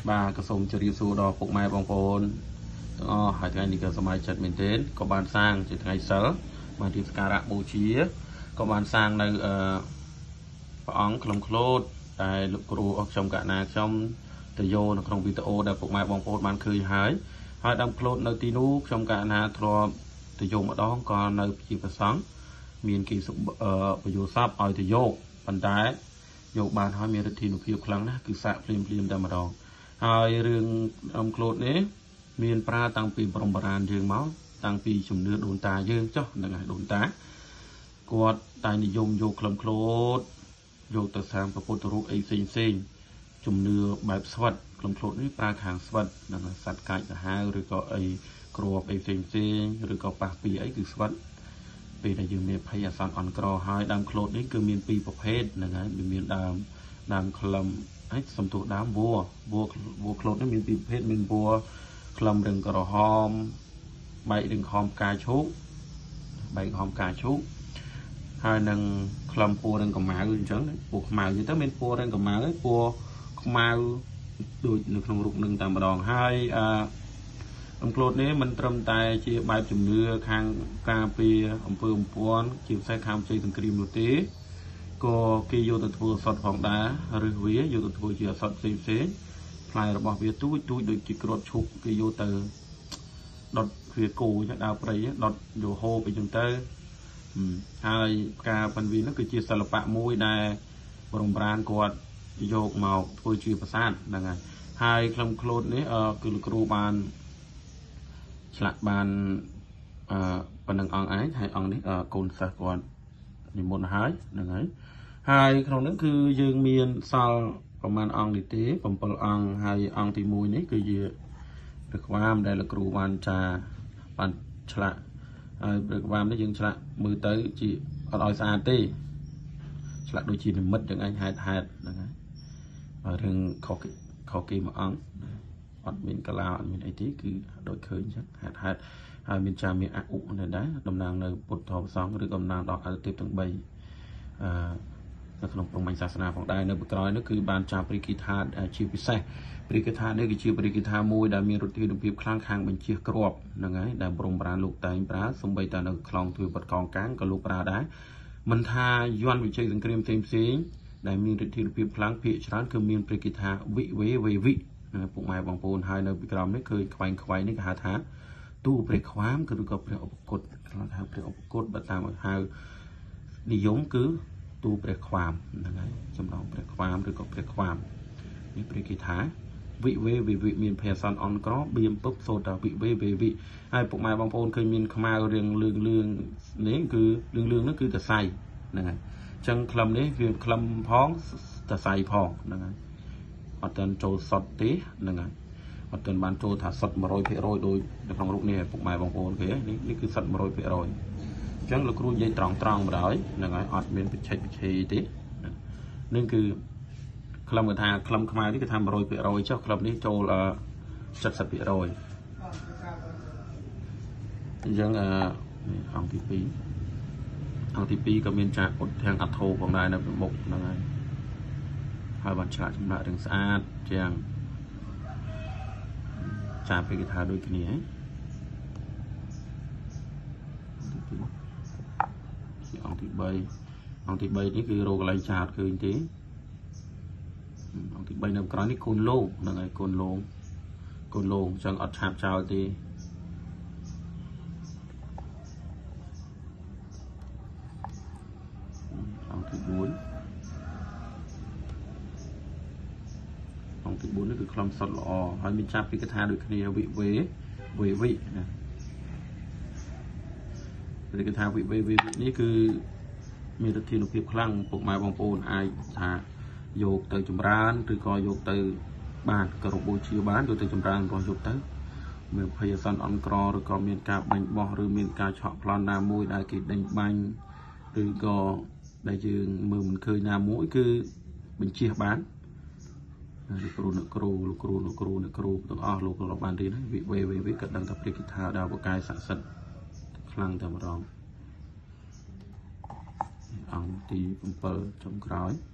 bà có sống cho riêng số đó phục mai bóng phôn hai ngày này có sớm mai chật mình đến có bàn sang chỉ ngày sớm mà thì cả rạng bố trí có bàn sang này ống cầm clốt tại lục cừu trong cả nà trong từ vô nó không video đã phục mai bóng phôn bàn khơi hái hai đâm clốt nơi tí nú trong cả nà thọ từ vô mà đó còn nơi chỉ phải sáng miền kỳ sụp bây giờ sắp ở từ vô bàn trái vô bàn hai miền thì nó phiêu khăngนะคือสะเพลียมแต่มาดองហើយរឿងអំក្លូតនេះមានប្រាតាំងពីប្រមបរានយើងមកតាំងពីជំនឿដូនតាយើងចុះហ្នឹងហើយដូនតាគាត់តែនិយមយកក្លំក្លូតយកទៅសាងព្រះពុទ្ធរូបអីផ្សេងជំនឿបែបស្វិតក្លំក្លូតនេះប្រើខាងស្វិតហ្នឹងសត្វកាច់សាហាវឬក៏អីគ្រាប់អីផ្សេងឬក៏ប៉ះពីអីគឺស្វិតពេលដែលយើងមានភ័យអាសន្នអន់ក្រហើយដើមក្លូតនេះគឺមានពីរប្រភេទហ្នឹងហើយមានដើមក្លំសំទោសដើមវัวក្លូតនេះមានពីរប្រភេទមានវัวក្លំរឹងក្រហមបែករឹងខំកាឈូកបែកខំកាឈូកហើយនឹងក្លំពួររឹងកម្ៅអញ្ចឹងពួរខ្មៅទៅមានពួររឹងកម្ៅហើយពួរខ្មៅដូចនៅក្នុងរូបនឹងតែម្ដងហើយអំក្លូតនេះមិនត្រឹមតែជាបែបជំនឿខាងការពារអំពើអំពាន់ជាផ្សេងខាងជ័យសង្គ្រាមនោះទេក៏គេយកទៅធ្វើសតផងដែរឬវាយកទៅធ្វើជាសតផ្សេងផ្លែរបស់វាទូចដូចជាក្រូចឈូកគេយកទៅដុតវាគោចឹងដើរព្រៃដុតយកហូបអីចឹងទៅហើយការប៉ាន់វានោះគឺជាសិល្បៈមួយដែលបរមប្រានគាត់យកមកធ្វើជាប្រាសាទហ្នឹងហើយក្លំក្លូតនេះគឺលោកគ្រូបានឆ្លាក់បានប៉ុណ្ណឹងអង្គឯងហើយអង្គនេះកូនសិស្សគាត់និមន្តហើយហ្នឹងហើយក្នុងនោះគឺយើងមានសល់ប្រមាណអង្គនេះទេ7អង្គហើយអង្គទី1នេះគឺជាព្រះក្វាមដែលលោកគ្រូបានឆ្លាក់ហើយព្រះក្វាមនេះយើងឆ្លាក់មើលទៅជាអត់ឲ្យស្អាតទេឆ្លាក់ដូចជានិមិត្តយ៉ាងឯងហេតុហ្នឹងហើយរឿងខុសគេមួយអង្គអត់មានកលាអត់មានអីទេគឺដូចឃើញចឹងហេតុហើយមានចាមានអឧនៅដែរតំណាងនៅពុទ្ធប្រសង្ឃឬតំណាងដល់អទេពទាំង3នៅក្នុងព្រហ្មញ្ញសាសនាផងដែរនៅក្រោយនោះគឺបានចាព្រីគិថាជាពិសេសព្រីគិថានេះគឺជាព្រីគិថាមួយដែលមានរដ្ឋាភិបាលខ្លាំងខាងបញ្ជាក្របហ្នឹងហើយដែលព្រមប្រានលោកតែងប្រើសំបីតែនៅខ្លងទ្វារបាត់កងកាងក៏លោកប្រើដែរមិនថាយន្តវិជ័យសង្គ្រាមផ្សេងដែលមានរដ្ឋាភិបាលខ្លាំងភាគច្រើនគឺមានព្រីគិថាវិពុកម៉ែបងប្អូនហើយនៅពីក្រោមនេះគឺខ្វែងនេះគេហៅថាទូព្រះខ្វាមគឺក៏ព្រះឧបគុតគេហៅព្រះឧបគុតបើតាមហៅនិយមគឺទូព្រះខ្វាមហ្នឹងហើយចំណងព្រះខ្វាមឬក៏ព្រះខ្វាមនេះព្រះគិថាវិមានភាសាអនក្របៀមពុកសូតាវិហើយពុកម៉ែបងប្អូនឃើញមានខ្មៅរឿងលឿងនេះគឺលឿងនោះគឺតសៃហ្នឹងហើយអញ្ចឹងក្លឹមនេះវាក្លឹមផងតសៃផងហ្នឹងហើយអត់ទាន់ចូលសុតទេហ្នឹងហើយអត់ទាន់បានចូលថាសុត 100% ដោយនៅក្នុងរូបនេះពុកម៉ែបងប្អូនគេនេះគឺសុត 100%អញ្ចឹងលោកគ្រូនិយាយត្រង់បណ្ដោយហ្នឹងហើយអត់មានបច្ចេកវិទ្យាទេនឹងគឺក្លឹមគេថាក្លឹមខ្មែរនេះគេថា 100% ចុះក្លឹមនេះចូល 70% អញ្ចឹងអង្គទី2ក៏មានចាអ៊ុតទាំងអធោផងដែរនៅពីមុខហ្នឹងហើយបានឆ្លាក់ចម្លាក់រឿងស្អាតជាងចាពេលគេថាដូចគ្នាអង្គទី3នេះគឺរោគកន្លែងចាអត់ឃើញទេអង្គទី3នៅក្រោយនេះកូនលោងហ្នឹងហើយកូនលោងអញ្ចឹងអត់ឆាបចោលទេអង្គទី4នេះគឺខ្លឹមសុតល្អហើយមានចាប់ពីកថាដូចគ្នាវិណាពីកថាវិនេះគឺមានរដ្ឋាភិបាលខ្លាំងពុកម៉ែបងប្អូនអាចថាយកទៅចម្រើនឬក៏យកទៅបានក៏របូជាបានយកទៅចម្រើនរបស់យកទៅមានភ័យអាសន្នអន់ក្រឬក៏មានការបាញ់បោះឬមានការឆក់ប្លន់ណាមួយដែលគេដេញបាញ់ឬក៏ដែលយើងមើលមិនឃើញណាមួយគឺបញ្ជាបានលោកគ្រូទាំងអស់លោកបានរៀនវិក៏ដឹងថាព្រះគិថាដល់បកាយស័ក្តិសិទ្ធិខ្លាំងតែម្ដងអង្គទី7ចុងក្រោយ